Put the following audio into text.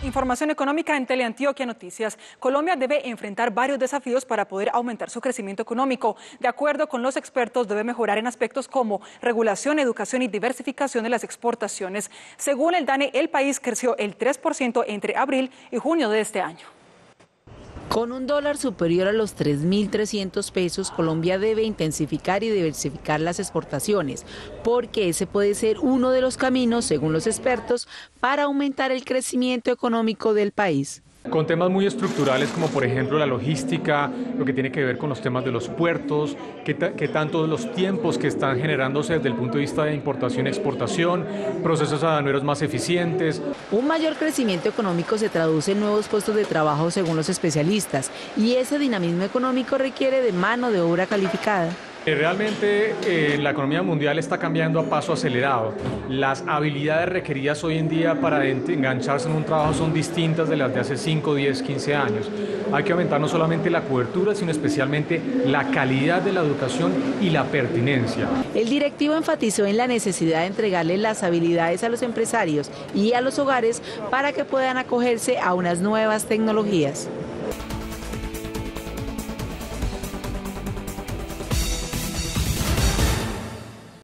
Información económica en Teleantioquia Noticias. Colombia debe enfrentar varios desafíos para poder aumentar su crecimiento económico. De acuerdo con los expertos, debe mejorar en aspectos como regulación, educación y diversificación de las exportaciones. Según el DANE, el país creció el 3% entre abril y junio de este año. Con un dólar superior a los 3.300 pesos, Colombia debe intensificar y diversificar las exportaciones, porque ese puede ser uno de los caminos, según los expertos, para aumentar el crecimiento económico del país. Con temas muy estructurales como por ejemplo la logística, lo que tiene que ver con los temas de los puertos, qué tanto los tiempos que están generándose desde el punto de vista de importación-exportación, procesos aduaneros más eficientes. Un mayor crecimiento económico se traduce en nuevos puestos de trabajo según los especialistas, y ese dinamismo económico requiere de mano de obra calificada. Realmente la economía mundial está cambiando a paso acelerado. Las habilidades requeridas hoy en día para engancharse en un trabajo son distintas de las de hace 5, 10, 15 años. Hay que aumentar no solamente la cobertura, sino especialmente la calidad de la educación y la pertinencia. El directivo enfatizó en la necesidad de entregarle las habilidades a los empresarios y a los hogares para que puedan acogerse a unas nuevas tecnologías.